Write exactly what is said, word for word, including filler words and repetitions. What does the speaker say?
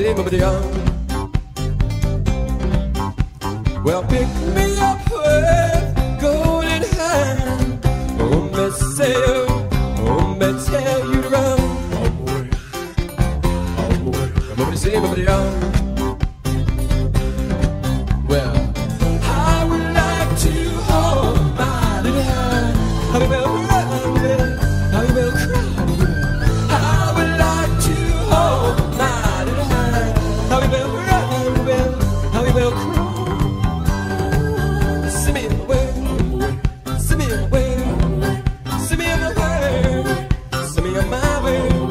say, but young. Well, pick me up with golden hand. Oh, me say, oh, me tell you to run. Oh boy, oh boy, come over to say, but young. Well, I would like to hold my little hand. I will run with, I will cry with. I would like to hold my little hand. I will run with, I will cry. Send me away, send me away, send me away, send me on my way.